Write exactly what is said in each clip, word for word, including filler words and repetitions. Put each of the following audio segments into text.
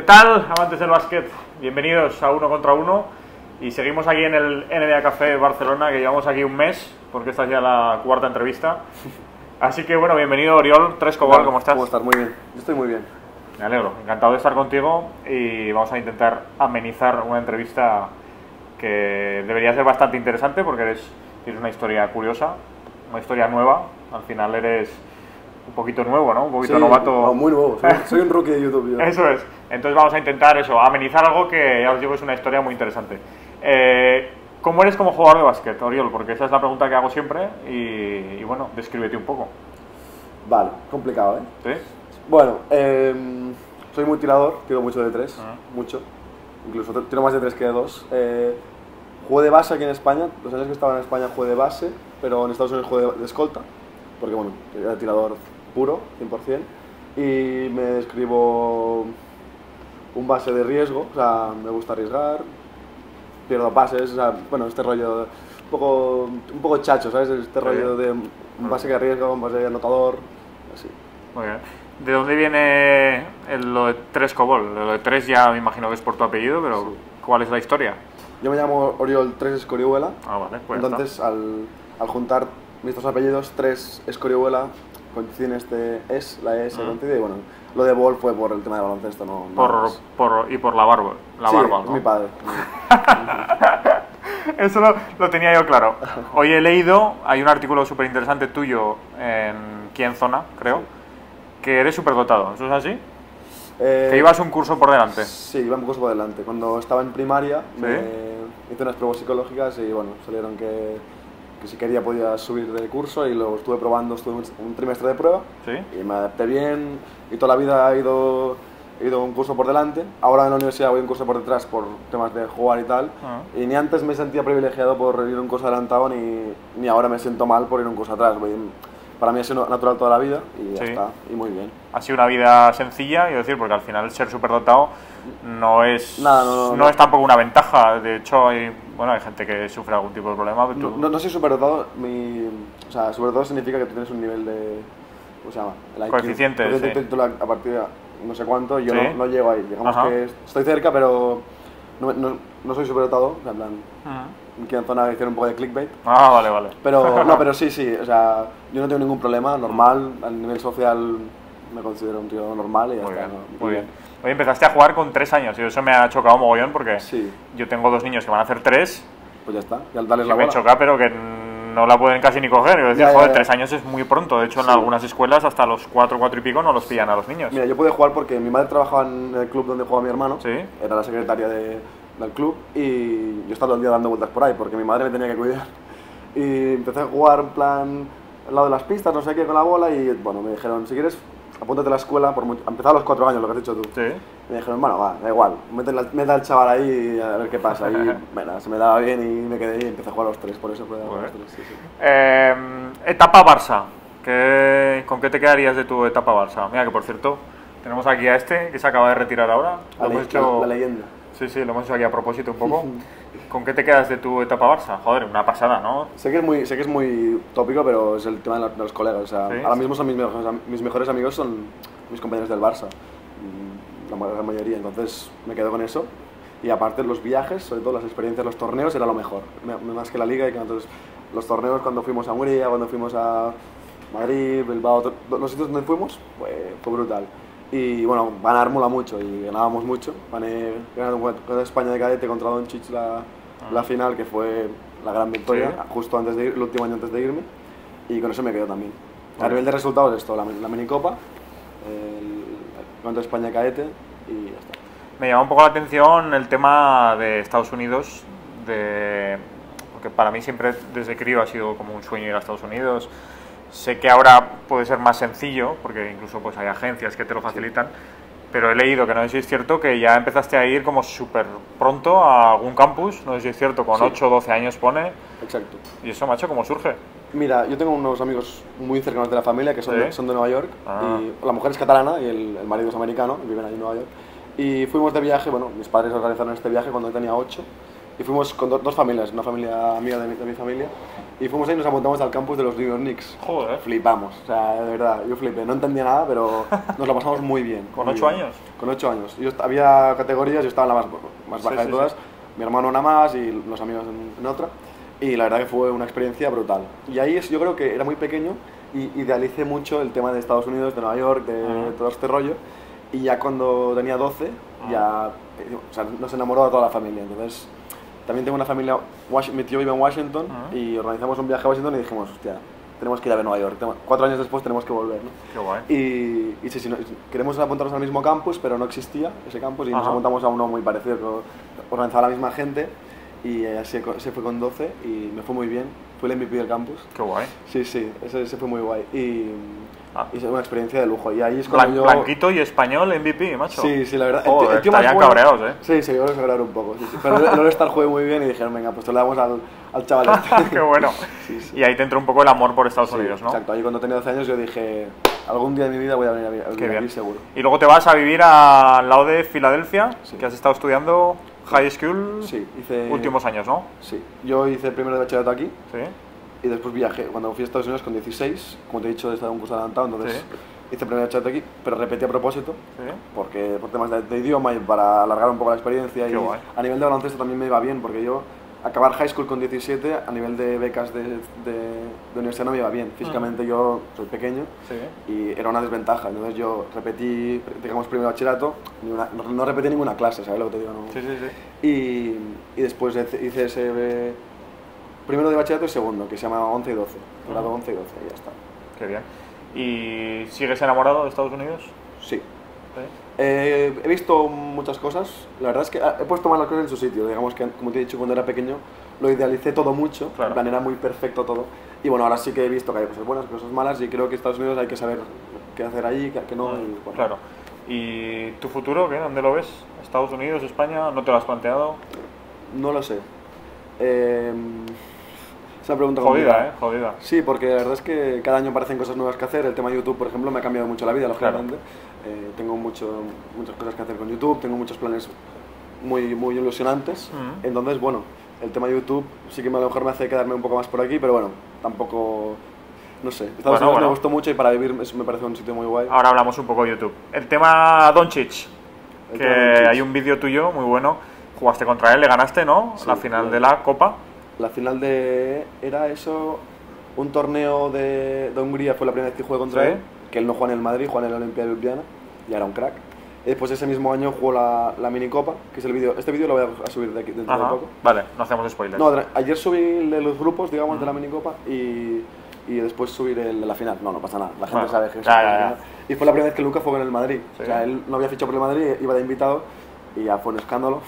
tal, amantes del básquet? Bienvenidos a Uno contra Uno. Y seguimos aquí en el N B A Café Barcelona, que llevamos aquí un mes, porque esta es ya la cuarta entrevista. Así que bueno, bienvenido Oriol Trescobol, ¿cómo estás? ¿Cómo estás? Muy bien, yo estoy muy bien. Me alegro, encantado de estar contigo y vamos a intentar amenizar una entrevista que debería ser bastante interesante porque eres, tienes una historia curiosa, una historia nueva. Al final eres un poquito nuevo, ¿no? Un poquito Sí, novato. No, muy nuevo, soy, soy un rookie de YouTube. Yo. Eso es. Entonces vamos a intentar eso, amenizar algo que ya os digo es una historia muy interesante. Eh, ¿Cómo eres como jugador de básquet, Oriol? Porque esa es la pregunta que hago siempre y, y bueno, descríbete un poco. Vale, complicado, ¿eh? ¿Sí? Bueno, eh, soy muy tirador, tiro mucho de tres, Uh-huh. mucho. Incluso tiro más de tres que de dos. Eh, jugué de base aquí en España, los años que estaba en España jugué de base, pero en Estados Unidos jugué de, de escolta, porque bueno, era tirador puro, cien por cien, y me escribo un base de riesgo, o sea, me gusta arriesgar, pierdo pases, o sea, bueno, este rollo un poco, un poco chacho, ¿sabes? Este rollo de un base que arriesga, un base anotador, así. Muy bien. ¿De dónde viene el, lo de Trescobol? Lo de Tres ya me imagino que es por tu apellido, pero Sí. ¿cuál es la historia? Yo me llamo Oriol Tres Escorihuela, Ah, vale, pues entonces al, al juntar mis dos apellidos, Tres Escorihuela, coincide este es, la S Ah. coincide, y bueno, lo de Bol fue por el tema de baloncesto, no, no por, más. por, y por la barba, la sí, barba, es ¿no? mi padre. Eso lo, lo tenía yo claro. Hoy he leído, hay un artículo súper interesante tuyo en Quién Zona, creo, que eres súper dotado. ¿Eso es así? Eh, Que ibas un curso por delante. Sí, iba un curso por delante. Cuando estaba en primaria ¿Sí? me hice unas pruebas psicológicas y bueno, salieron que, que si quería podía subir de curso y lo estuve probando, estuve un, un trimestre de prueba ¿Sí? y me adapté bien y toda la vida he ido, he ido un curso por delante. Ahora en la universidad voy un curso por detrás por temas de jugar y tal. Ah. Y ni antes me sentía privilegiado por ir un curso adelantado ni, ni ahora me siento mal por ir un curso atrás. Voy, para mí ha sido natural toda la vida y ya Sí. está, y muy bien. Ha sido una vida sencilla, quiero decir, porque al final el ser superdotado no es, Nada, no, no, no no. es tampoco una ventaja. De hecho, hay, bueno, hay gente que sufre algún tipo de problema. Pero No, tú- no, no soy superdotado, mi, o sea, superdotado significa que tú tienes un nivel de, ¿cómo se llama? El I Q, Coeficiente, coeficiente sí. intelectual a partir de no sé cuánto, yo Sí. no, no llego ahí, digamos Ajá. que estoy cerca, pero no, no, no soy superdotado, en plan, Ujú. aquí en zona hicieron un poco de clickbait, Ah, vale, vale. pero no, pero sí, sí, o sea, yo no tengo ningún problema, normal, a nivel social me considero un tío normal y ya Muy está. bien, ¿no? muy bien. Oye, empezaste a jugar con tres años y eso me ha chocado mogollón porque Sí, yo tengo dos niños que van a hacer tres pues ya está, ya darles y la me bola. choca, pero que no la pueden casi ni coger. Es decir, Ya, ya, joder, ya. tres años es muy pronto. De hecho, en Sí. algunas escuelas hasta los cuatro, cuatro y pico no los pillan a los niños. Mira, yo pude jugar porque mi madre trabajaba en el club donde juega mi hermano, Sí. era la secretaria de, del club y yo estaba todo el día dando vueltas por ahí porque mi madre me tenía que cuidar. Y empecé a jugar en plan al lado de las pistas, no sé qué, con la bola y bueno, me dijeron, si quieres, apúntate a la escuela, por mucho... empezaba a los cuatro años, lo que has dicho tú. Sí. Me dijeron, bueno, va, da igual, mete, la- mete al chaval ahí y a ver qué pasa. Y bueno, se me daba bien y me quedé y empecé a jugar a los tres, por eso fue a Joder. los tres, sí, sí. Eh, etapa Barça. ¿Qué, ¿Con qué te quedarías de tu etapa Barça? Mira que por cierto, tenemos aquí a este que se acaba de retirar ahora. Lo La, hemos le- hecho- la- la leyenda. Sí, sí, lo hemos hecho aquí a propósito un poco. ¿Con qué te quedas de tu etapa Barça? Joder, una pasada, ¿no? Sé que, es muy, sé que es muy tópico, pero es el tema de, la- de los colegas. O sea, Sí. ahora mismo son mis mejores, am- mis mejores amigos son mis compañeros del Barça, mm, la ma- la mayoría, entonces me quedo con eso. Y aparte los viajes, sobre todo las experiencias, los torneos, era lo mejor, me- más que la liga. Y que entonces los torneos cuando fuimos a Hungría, cuando fuimos a Madrid, Bilbao, to- los sitios donde fuimos, fue, fue brutal. Y bueno, ganar mola mucho y ganábamos mucho. Gané, gané con España de cadete contra Doncic la, la final, que fue la gran victoria, Sí. justo antes de ir, el último año antes de irme. Y con eso me quedo también. A Vale. nivel de resultados, esto, la, la minicopa, el, contra España de cadete y ya está. Me llama un poco la atención el tema de Estados Unidos, de... porque para mí siempre desde crío ha sido como un sueño ir a Estados Unidos. Sé que ahora puede ser más sencillo, porque incluso pues hay agencias que te lo facilitan, pero he leído, que no sé si es cierto, que ya empezaste a ir como súper pronto a algún campus, no sé si es cierto, con Sí. ocho o doce años pone, Exacto. y eso, macho, ¿cómo surge? Mira, yo tengo unos amigos muy cercanos de la familia que son, ¿Sí? de, son de Nueva York. Ah. Y la mujer es catalana y el, el marido es americano y viven ahí en Nueva York. Y fuimos de viaje, bueno, mis padres organizaron este viaje cuando yo tenía ocho y fuimos con do- dos familias, una familia amiga de mi, de mi familia, y fuimos ahí y nos apuntamos al campus de los New York Knicks. Joder. Flipamos, o sea, de verdad, yo flipé, no entendía nada, pero nos lo pasamos muy bien. ¿Con muy ocho bien. años? Con ocho años. Yo, est- había categorías, yo estaba en la más, más Sí, baja sí, de todas, sí. mi hermano una más y los amigos en, en otra, y la verdad que fue una experiencia brutal. Y ahí es, yo creo que era muy pequeño y idealicé mucho el tema de Estados Unidos, de Nueva York, de Ajá. todo este rollo, y ya cuando tenía doce, ya eh, o sea, nos enamoró a toda la familia, entonces... También tengo una familia, Wash- mi tío vive en Washington Ajá. y organizamos un viaje a Washington y dijimos, hostia, tenemos que ir a ver Nueva York. Tenemos- Cuatro años después tenemos que volver, ¿no? Qué guay. Y, y sí, sí, no- queremos apuntarnos al mismo campus, pero no existía ese campus y nos Ajá. apuntamos a uno muy parecido, que organizaba la misma gente y eh, se, se fue con doce y me fue muy bien. Fue el M V P del campus. Qué guay. Sí, sí, ese, ese fue muy guay. Y, Ah. y fue una experiencia de lujo. Y ahí es cuando Blan- yo... Blanquito y español M V P, macho. Sí, sí, la verdad. El tío- Joder, el tío más estarían bueno- cabreados, ¿eh? Sí, sí, yo lo cabrear un poco. Sí, sí. Pero el All-Star jugué muy bien y dijeron, venga, pues te lo damos al, al chaval este. Qué bueno. Sí, sí. Y ahí te entró un poco el amor por Estados Sí, Unidos, ¿no? Exacto, ahí cuando tenía doce años yo dije, algún día de mi vida voy a venir a vivir a Qué vivir bien. aquí seguro. Y luego te vas a vivir al lado de Filadelfia, Sí. que has estado estudiando high school Sí, hice... últimos años, ¿no? Sí, yo hice primero de bachillerato aquí Sí. y después viajé. Cuando fui a Estados Unidos con dieciséis, como te he dicho, he estado en un curso adelantado, entonces Sí. hice primero de bachillerato aquí, pero repetí a propósito. Sí. Porque por temas de, de idioma y para alargar un poco la experiencia. Qué Y guay. a nivel de baloncesto también me iba bien, porque yo acabar high school con diecisiete, a nivel de becas de, de, de universidad no me iba bien. Físicamente yo soy pequeño Sí. y era una desventaja. Entonces yo repetí, digamos, primero bachillerato, ni una- no, no repetí ninguna clase, ¿sabes lo que te digo? No. Sí, sí, sí. Y, y después hice hice ese eh, primero de bachillerato y segundo, que se llama once y doce. Grado Ah. once y doce, y ya está. Qué bien. ¿Y sigues enamorado de Estados Unidos? Sí. Sí. Eh, he visto muchas cosas, la verdad es que he puesto más las cosas en su sitio, digamos que como te he dicho cuando era pequeño lo idealicé todo mucho, Claro. en plan era muy perfecto todo y bueno, ahora sí que he visto que hay cosas buenas, cosas malas y creo que Estados Unidos hay que saber qué hacer allí, qué, qué no y bueno. Claro. ¿Y tu futuro, qué? ¿Dónde lo ves? ¿Estados Unidos, España? ¿No te lo has planteado? No lo sé. Eh, es una pregunta Jodida, complicada. ¿eh? Jodida. Sí, porque la verdad es que cada año aparecen cosas nuevas que hacer. El tema de YouTube, por ejemplo, me ha cambiado mucho la vida, lógicamente. Eh, tengo mucho, muchas cosas que hacer con YouTube, tengo muchos planes muy, muy ilusionantes. Mm. Entonces, bueno, el tema de YouTube sí que a lo mejor me hace quedarme un poco más por aquí, pero bueno, tampoco... No sé, Estados Bueno, Unidos bueno. me gustó mucho y para vivir es- me parece un sitio muy guay. Ahora hablamos un poco de YouTube. El tema Doncic, El que tema Doncic. hay un vídeo tuyo muy bueno. Jugaste contra él, le ganaste, ¿no? Sí, la final claro. de la Copa. La final de... Era eso... Un torneo de, de Hungría fue la primera vez que jugué contra Sí. él, que él no juega en el Madrid, juega en el Olimpia de Ljubljana, ya era un crack. Y después ese mismo año jugó la, la minicopa, que es el vídeo... Este vídeo lo voy a, a subir de aquí dentro Ajá. de poco. Vale, no hacemos spoilers. No, tra- ayer subí el de los grupos, digamos, de la Mm. minicopa y, y después subir el de la final. No, no pasa nada, la gente Bueno, sabe que es ya, el ya, de la ya. final. Y fue la primera vez que Lucas jugó en el Madrid. Sí. O sea, él no había fichado por el Madrid, iba de invitado y ya fue un escándalo.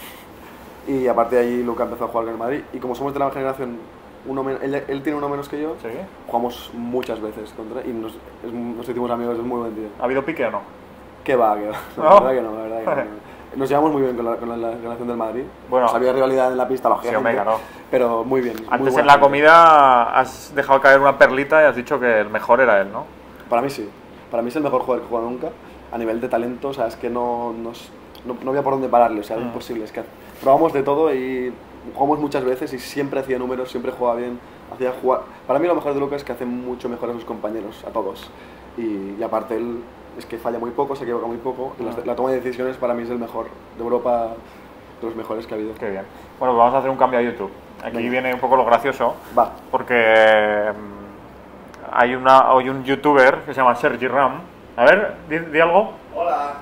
Y a partir de ahí Lucas empezó a jugar con el Madrid. Y como somos de la generación, uno men- él, él tiene uno menos que yo, ¿Sí? jugamos muchas veces contra y nos, es- nos hicimos amigos, es muy buen tío. ¿Ha habido pique o no? ¿Qué va? ¿Qué va? No, ¿No? La verdad que no, la verdad que no. Nos llevamos muy bien con la, con la, la relación del Madrid. Bueno. O sea, había rivalidad en la pista, Sí, lógicamente. hombre, claro. Pero muy bien. muy Antes buena en la gente. comida has dejado caer una perlita y has dicho que el mejor era él, ¿no? Para mí sí. Para mí es el mejor jugador que he jugado nunca. A nivel de talento, o sea, es que no, no, es- no, no había por dónde pararle, o sea, era Mm. imposible. Es que probamos de todo y jugamos muchas veces y siempre hacía números, siempre jugaba bien. Hacía jugar. Para mí lo mejor de Lucas es que hace mucho mejor a sus compañeros, a todos. Y, y aparte él es que falla muy poco, se equivoca muy poco. Y las- Mm. la toma de decisiones para mí es el mejor de Europa, de los mejores que ha habido. Qué bien. Bueno, pues vamos a hacer un cambio a YouTube. Aquí Venga. viene un poco lo gracioso, Va. porque mm, hay, una, hay un youtuber que se llama Sergi Ram. A ver, di, di algo. Hola.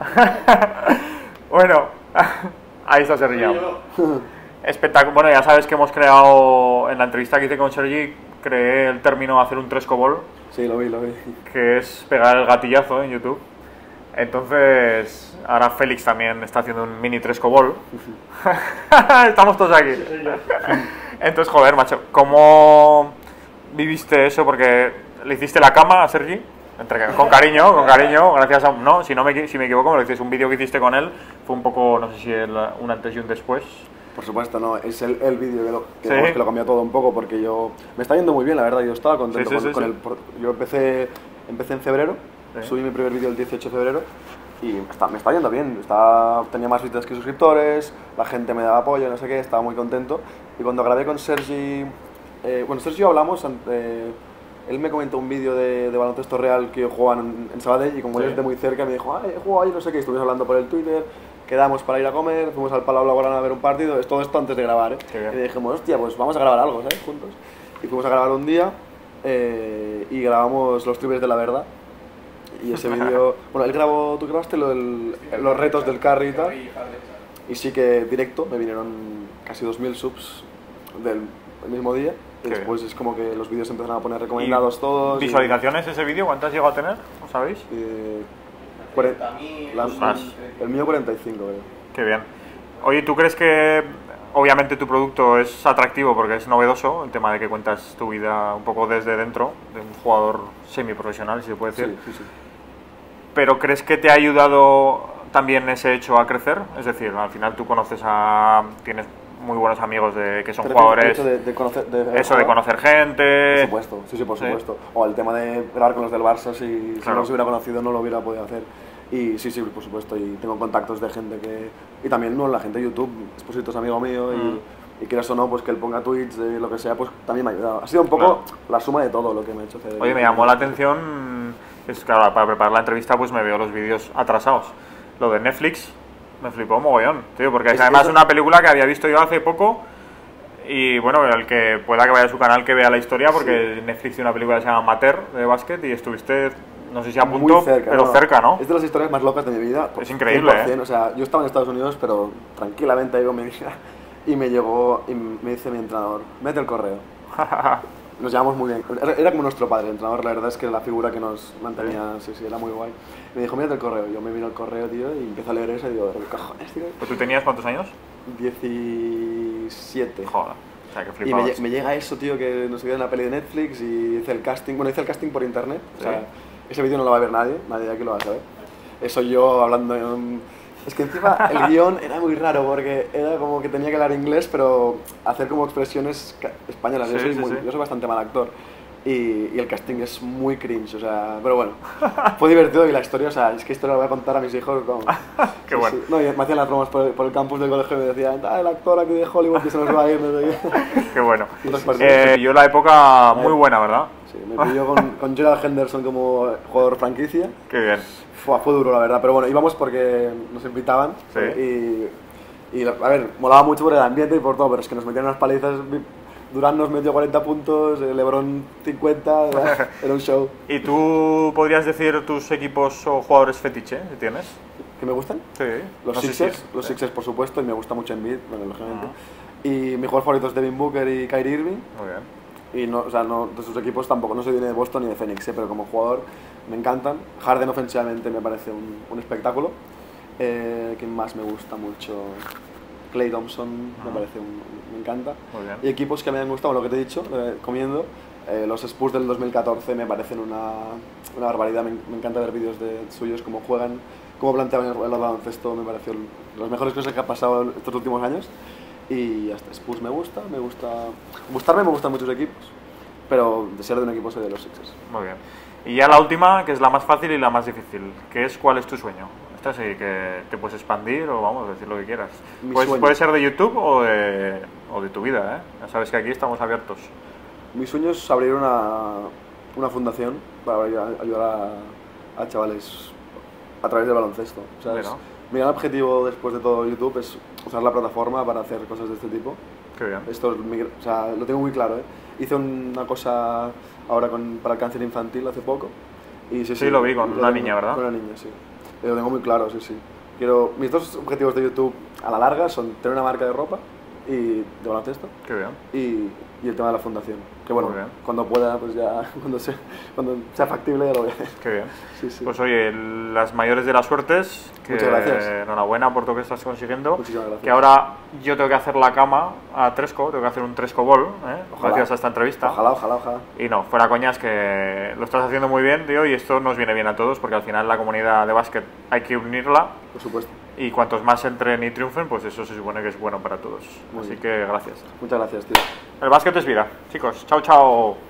Bueno, ahí está Sergi Ram. Yo. Espectacular. Bueno, ya sabes que hemos creado, en la entrevista que hice con Sergi, creé el término hacer un trescobol, Sí, lo vi, lo vi. que es pegar el gatillazo en YouTube. Entonces, ahora Félix también está haciendo un mini trescobol. Estamos todos aquí. Soy yo. Entonces, joder, macho, ¿cómo viviste eso? Porque le hiciste la cama a Sergi, entre, con cariño, con cariño, gracias a... No, si, no me, equi- si me equivoco, me lo dices, un vídeo que hiciste con él, fue un poco, no sé si el- un antes y un después. Por supuesto, no, es el, el vídeo que, lo, que, Sí. digamos que lo cambió todo un poco porque yo... Me está yendo muy bien, la verdad, yo estaba contento Sí, sí, con, sí, con sí. el... por- Yo empecé, empecé en febrero, Sí. subí mi primer vídeo el dieciocho de febrero y está, me está yendo bien, está, tenía más visitas que suscriptores, la gente me daba apoyo, no sé qué, estaba muy contento. Y cuando grabé con Sergi, eh, bueno, Sergi y yo hablamos, eh, él me comentó un vídeo de, de baloncesto real que yo jugaba en, en Sabadell y como sí. yo esté muy cerca me dijo, ay, he jugado ahí, no sé qué, estuvimos hablando por el Twitter, quedamos para ir a comer, fuimos al Palau Blaugrana a ver un partido, es todo esto antes de grabar, ¿eh? Y dijimos, hostia, pues vamos a grabar algo, ¿sabes? Juntos. Y fuimos a grabar un día eh, y grabamos los triples de la verdad. Y ese vídeo, bueno, él grabó, tú grabaste lo del, los retos del carry y tal, y sí que directo, me vinieron casi dos mil subs del el mismo día, y después es como que los vídeos empezaron a poner recomendados todos. ¿Visualizaciones y... ese vídeo cuántas llegó a tener? ¿No sabéis? Eh, cuarenta mil, el mío cuarenta y cinco, creo. Qué bien. Oye, ¿tú crees que obviamente tu producto es atractivo porque es novedoso, el tema de que cuentas tu vida un poco desde dentro, de un jugador semiprofesional, si se puede decir? Sí, sí, sí. ¿Pero crees que te ha ayudado también ese hecho a crecer? Es decir, al final tú conoces a... tienes muy buenos amigos de, que son jugadores... De, de conocer, de, eso de conocer gente... Por supuesto, sí, sí, por supuesto. Sí. O el tema de grabar con los del Barça, si, claro. si no los hubiera conocido no lo hubiera podido hacer. Y sí, sí, por supuesto, y tengo contactos de gente que... Y también no, la gente de YouTube, Esposito es amigo mío, mm. y, y quieras o no, pues que él ponga tweets, de lo que sea, pues también me ha ayudado. Ha sido un poco claro. la suma de todo lo que me ha hecho hacer. Oye, me llamó la atención, es claro, para preparar la entrevista pues me veo los vídeos atrasados. Lo de Netflix me flipó mogollón, tío, porque es además eso... una película que había visto yo hace poco. Y bueno, el que pueda que vaya a su canal que vea la historia, porque sí. Netflix tiene una película que se llama Amateur de básquet y estuviste, no sé si a punto, muy cerca, pero no, cerca, ¿no? Es de las historias más locas de mi vida. Es increíble, cien por cien, ¿eh? O sea, yo estaba en Estados Unidos, pero tranquilamente ahí con mi vida, y me llegó y me dice mi entrenador, mete el correo. Nos llevamos muy bien. Era como nuestro padre, el entrenador, la verdad es que la figura que nos mantenía, sí, sí, era muy guay. Me dijo, mírate el correo. Yo me vino el correo, tío, y empiezo a leer eso y digo, ¿qué cojones, tío? ¿Tú tenías cuántos años? diecisiete. Joder. O sea, que y me, me llega eso, tío, que nos queda en la peli de Netflix y hice el casting. Bueno, hice el casting por internet. ¿Sí? O sea, ese vídeo no lo va a ver nadie, nadie de aquí lo va a saber. Eso yo hablando en... Es que encima el guión era muy raro porque era como que tenía que hablar inglés, pero hacer como expresiones españolas. Sí, yo, soy sí, muy, sí. yo soy bastante mal actor. Y, y el casting es muy cringe, o sea, pero bueno, fue divertido y la historia, o sea, es que esto lo voy a contar a mis hijos, vamos. Qué bueno. Sí. No, y me hacían las bromas por el, por el campus del colegio y me decían, ah, el actor aquí de Hollywood que se nos va a ir, no sé qué. Qué bueno. Eh, yo la época muy buena, ¿verdad? Sí, me pilló con, con Gerald Henderson como jugador franquicia. Qué bien. Fue, fue duro, la verdad, pero bueno, íbamos porque nos invitaban. Sí. Y, y, a ver, molaba mucho por el ambiente y por todo, pero es que nos metían unas palizas. Durán nos metió cuarenta puntos, LeBron cincuenta, era un show. ¿Y tú podrías decir tus equipos o jugadores fetiche, si tienes? ¿Que me gustan? Sí. Los no Sixers, si los sí. Sixers por supuesto, y me gusta mucho Embiid, bueno, lógicamente. Uh-huh. Y mi jugador favorito es Devin Booker y Kyrie Irving. Muy bien. Y no, o sea, no, de sus equipos tampoco, no soy ni de Boston ni de Phoenix, ¿eh? Pero como jugador me encantan. Harden ofensivamente me parece un, un espectáculo. Eh, ¿Quién más me gusta mucho? Klay Thompson, uh-huh. me parece un, me encanta. Muy bien. Y equipos que me han gustado, lo que te he dicho, eh, comiendo, eh, los Spurs del dos mil catorce me parecen una, una barbaridad. Me, me encanta ver vídeos de suyos, cómo juegan, cómo planteaban el, el baloncesto, me pareció las mejores cosas que ha pasado estos últimos años. Y hasta Spurs me gusta, me gusta... Gustarme me gustan muchos equipos, pero de ser de un equipo soy de los Sixers. Muy bien. Y ya la última, que es la más fácil y la más difícil, que es ¿cuál es tu sueño? Esta sí que te puedes expandir o vamos, decir lo que quieras. Pues, puede ser de YouTube o de, o de tu vida, ¿eh? Ya sabes que aquí estamos abiertos. Mi sueño es abrir una, una fundación para ayudar a, a chavales a través del baloncesto. O sea, es, mi gran objetivo después de todo YouTube es usar la plataforma para hacer cosas de este tipo. Qué bien. Esto es mi, o sea, lo tengo muy claro, ¿eh? Hice una cosa ahora con, para el cáncer infantil hace poco. Y sí, sí, sí lo vi con una tengo, niña, ¿verdad? Con una niña, sí. Lo tengo muy claro, sí, sí. Quiero, mis dos objetivos de YouTube a la larga son tener una marca de ropa y de baloncesto. Qué bien. Y, y el tema de la fundación. Que bueno, cuando pueda, pues ya, cuando sea, cuando sea factible ya lo voy a hacer. Qué bien. Sí, sí. Pues oye, las mayores de las suertes. Que Muchas gracias. Enhorabuena por todo lo que estás consiguiendo. Muchísimas gracias. Que ahora yo tengo que hacer la cama a Tresco, tengo que hacer un Tresco Ball, ¿eh? Gracias a esta entrevista. Ojalá, ojalá, ojalá. Y no, fuera coñas, que lo estás haciendo muy bien, tío, y esto nos viene bien a todos, porque al final la comunidad de básquet hay que unirla. Por supuesto. Y cuantos más entren y triunfen, pues eso se supone que es bueno para todos. Muy Así bien. que gracias. Muchas gracias, tío. El básquet es vida. Chicos, chao, chao.